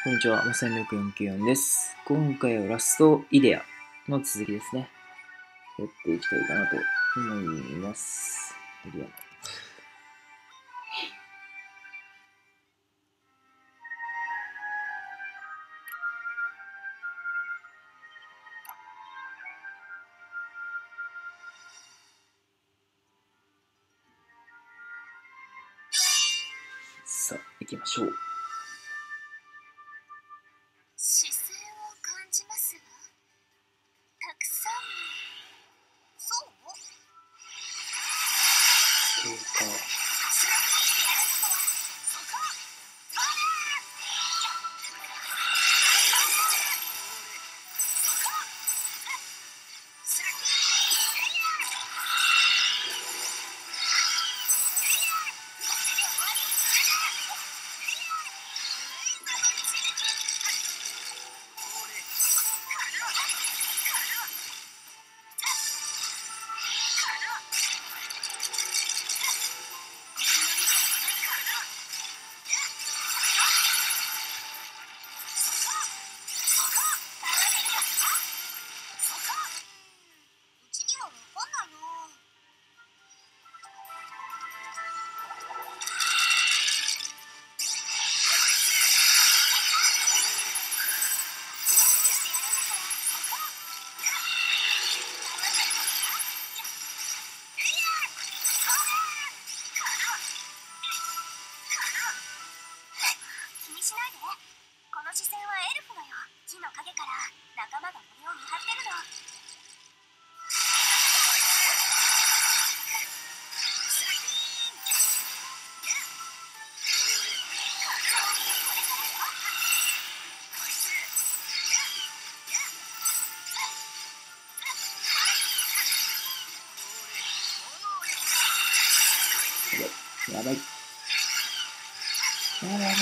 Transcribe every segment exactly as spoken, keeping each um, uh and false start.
こんにちは、まさにろくよんきゅうよんです。今回はラストイデアの続きですね。やっていきたいかなと思います。イデアさあ、行きましょう。 視線を感じますわ。たくさんの。そうそうか。やばい。やばい。やばい。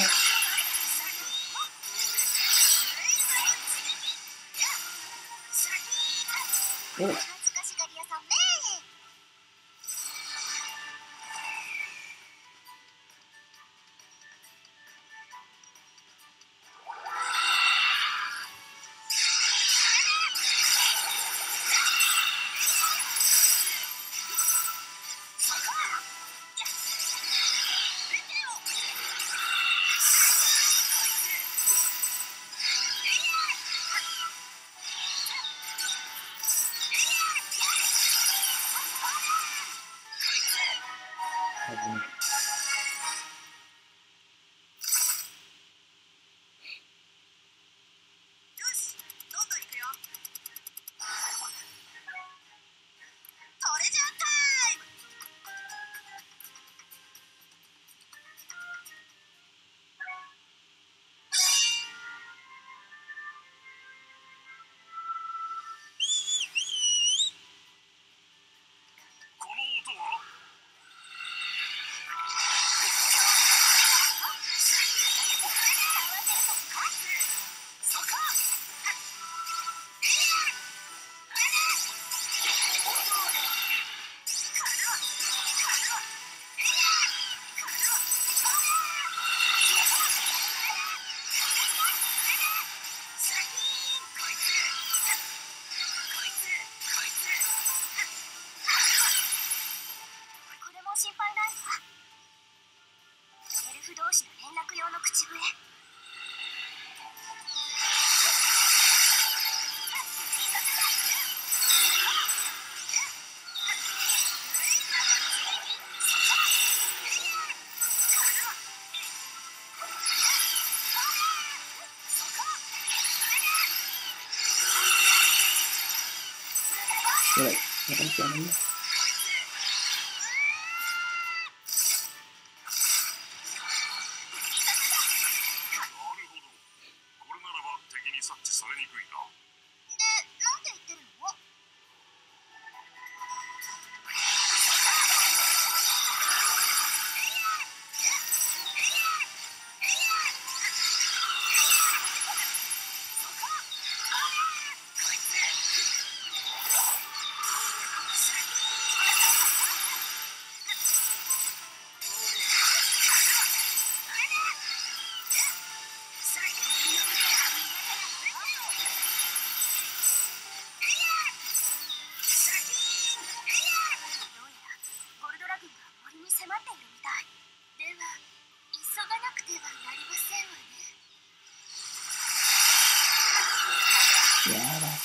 おっ。危ねえ。 同士の連絡用の口笛。 やばい。やばい。やばい。 察知されにくいな。 で、なんて言ってるの？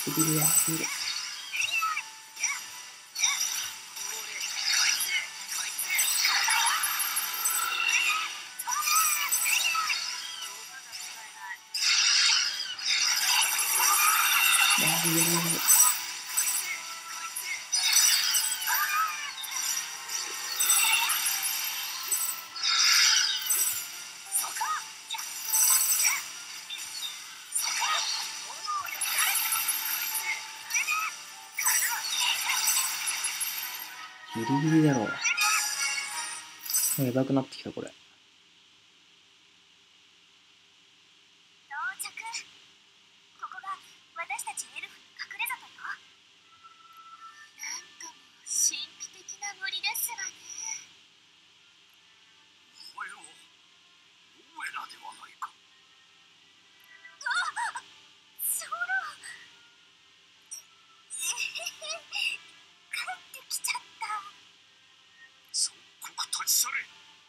すぎるやすぎる。あー、いやいやいや。ギリギリだろう。もうやばくなってきたこれ。 到着。ここが私たちエルフの隠れ里よ。なんとも神秘的な森ですわね。 お前はロエラではないか。 あ、ソロ。えへへ、帰ってきちゃった。 即刻立ち去れ。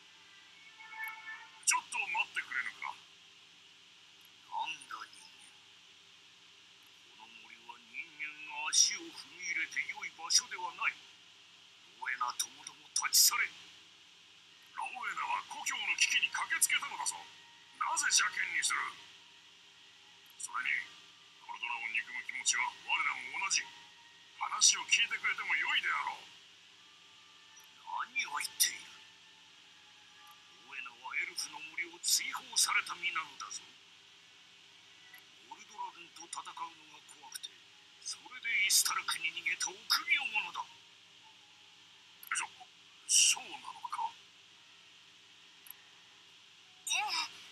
ちょっと待ってくれぬか。なんだ人間。この森は人間が足を踏み入れて良い場所ではない。ロエナともども立ち去れ。ロエナは故郷の危機に駆けつけたのだぞ。なぜ邪険にする。それにコルドラを憎む気持ちは我らも同じ。話を聞いてくれても良いであろう。何を言っている。ロエナはエルフの森を追放された身なのだぞ。ゴルドラ軍と戦うのが怖くて、それでイスタルクに逃げた臆病者だ。そ、そうなのか。 ええ、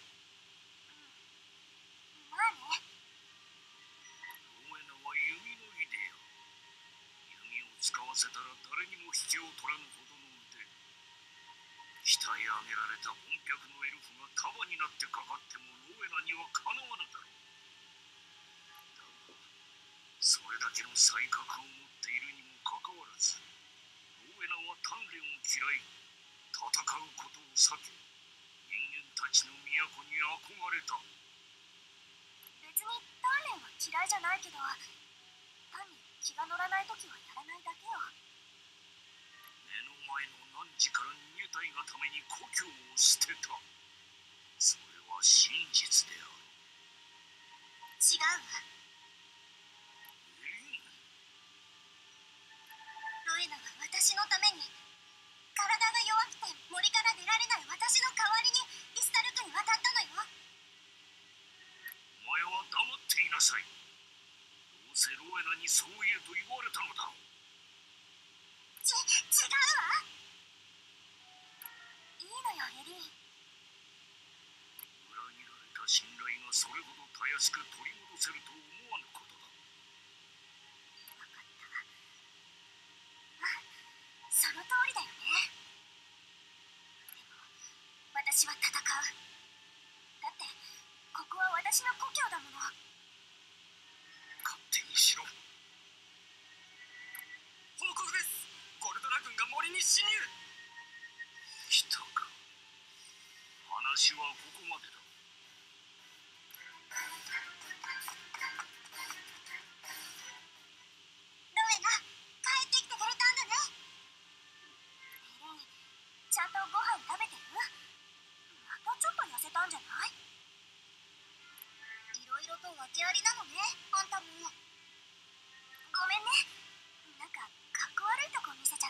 まあね。 ロエナは弓のイデア。弓を使わせたら誰にも引けを取らぬほどの腕。鍛え上げられた本脚のエルフが束になってかかってもロエナにはかなわぬだろう。だがそれだけの才覚を持っているにもかかわらず、ロエナは鍛錬を嫌い、戦うことを避け、人間たちの都に憧れた。 別に鍛錬は嫌いじゃないけど、単に気が乗らないときはやらないだけよ。 目の前の汝から逃げたいがために故郷を捨てた。それは真実である。 違うわ。 エリン。 ロエナは私のために、体が弱くて森から出られない私の代わりにイスタルクに渡ったのよ。 お前は黙っていなさい。どうせロエナにそう言えと言われたのだろう。 ち、違うわ。いいのよ、エリン。 裏切られた信頼がそれほどたやすく取り戻せると思わぬことだ。 分かった。まあ、その通りだよね。でも、私は戦う。だって、ここは私の故郷だもの。 勝手にしろ。 報告です。ゴルドラ軍が森に侵入。 来たか。話はここまでだ。 ロエナ、帰ってきてくれたんだね。エリン、ちゃんとご飯食べてる？またちょっと痩せたんじゃない？いろいろと訳ありなのね、あんたも。ごめんね。なんか、かっこ悪いとこ見せちゃって。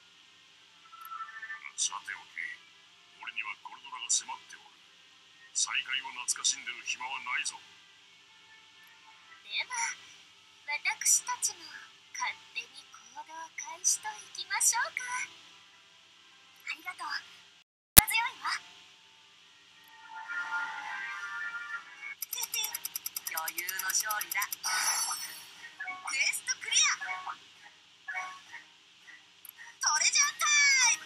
さておき、俺にはゴルドラが迫っておる。再会を懐かしんでる暇はないぞ。 では、私たちも勝手に行動開始といきましょうか。ありがとう。力強いわ。 余裕の勝利だ。クエストクリア。トレジャータイム。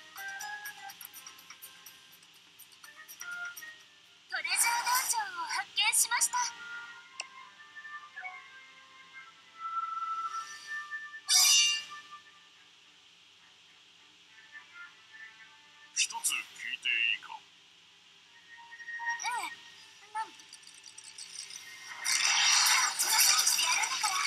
トレジャーダンジョンを発見しました。 一つ聞いていいか。 ええ、何？こっちのせいにしてやるんだから。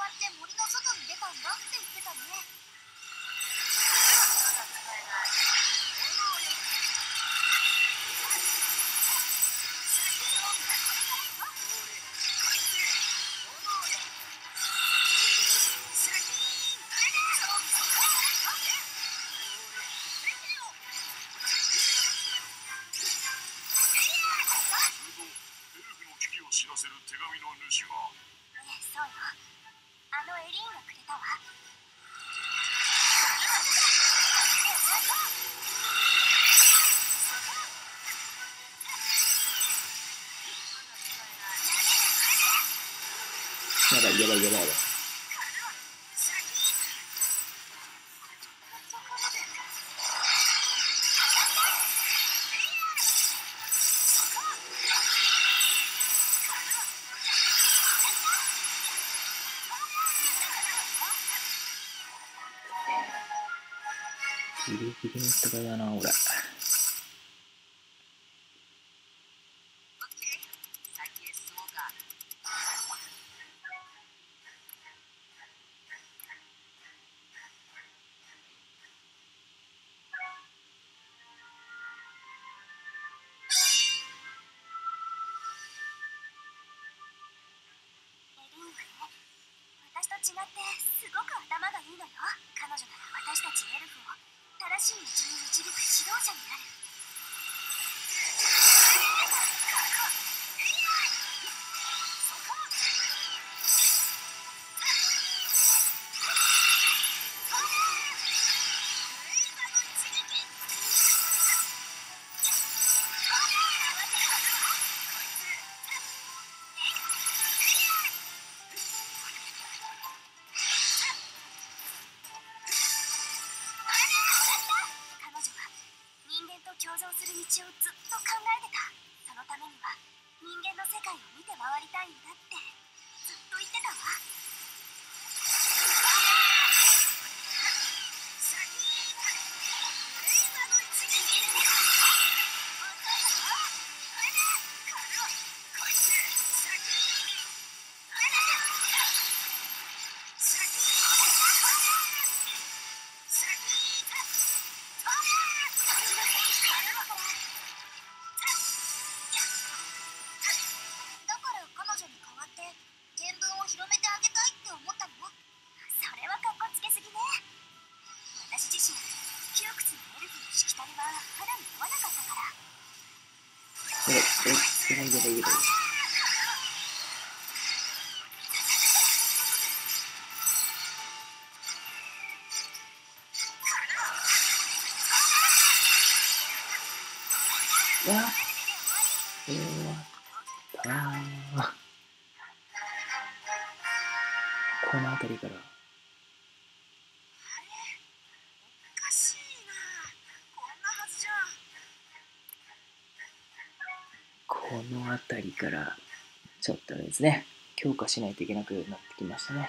わって森の外に出たんだって言ってたね。 知らせる手紙の主は。 ええ、そうよ。あのエリーンがくれたわ。 やばいやばいやばいやばい。ギリギリの戦いだな、俺。 オッケー。先へ進もうか。 エリーンはね、私と違ってすごく頭がいいのよ。彼女なら私たちエルフを正しい道に導く指導者になる。共存する道をずっと考えてた。そのためには人間の世界を見て回りたいんだってずっと言ってたわ。 やばいやばいやばいやばい。わあ、終わったー。この辺りからおかしいな。こんなはずじゃ。 この辺りからちょっとですね、強化しないといけなくなってきましたね。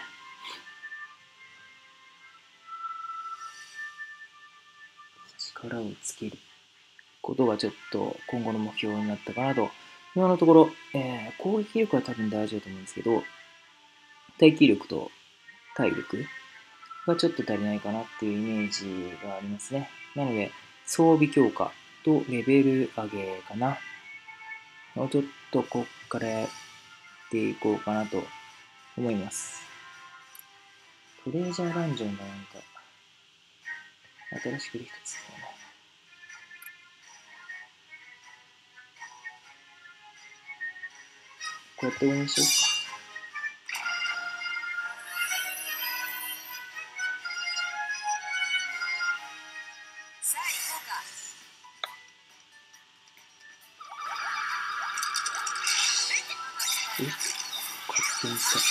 力をつけることがちょっと今後の目標になったかなと。今のところ、えー、攻撃力は多分大丈夫だと思うんですけど、耐久力と体力がちょっと足りないかなっていうイメージがありますね。なので、装備強化とレベル上げかな。もうちょっとこっからやっていこうかなと思います。トレジャーダンジョンがなんか、新しくできたっつったよね。こうやって応援しようか。 さあ行こうか。 え勝手に使った。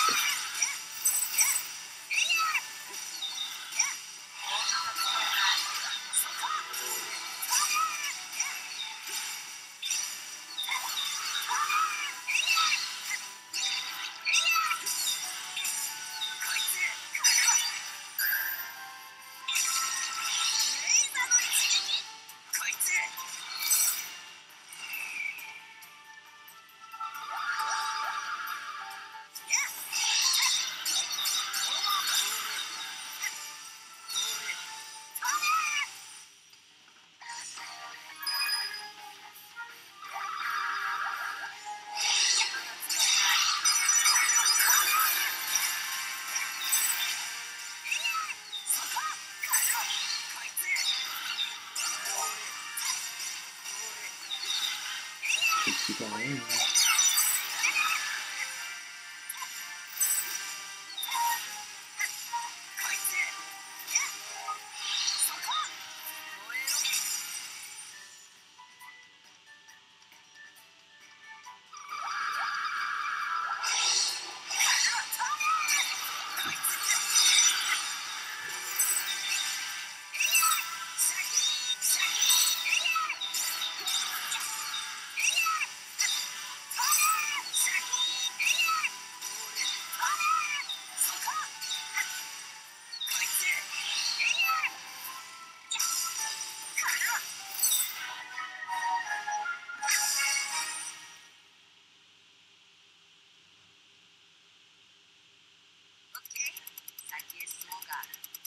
消そうが。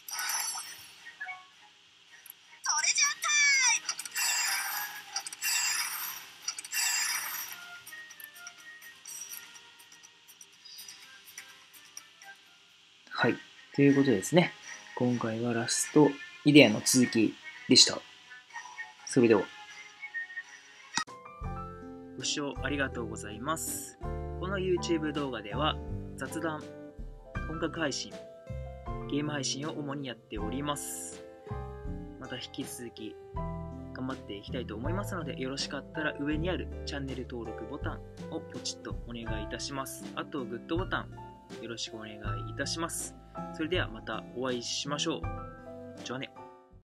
トレジャータイム。 はい。ということでですね、今回はラストイデアの続きでした。それでは。ご視聴ありがとうございます。この YouTube 動画では雑談、音楽配信、ゲーム配信を主にやっております。また引き続き頑張っていきたいと思いますので、よろしかったら上にあるチャンネル登録ボタンをポチッとお願いいたします。あとグッドボタンよろしくお願いいたします。それではまたお会いしましょう。じゃあね。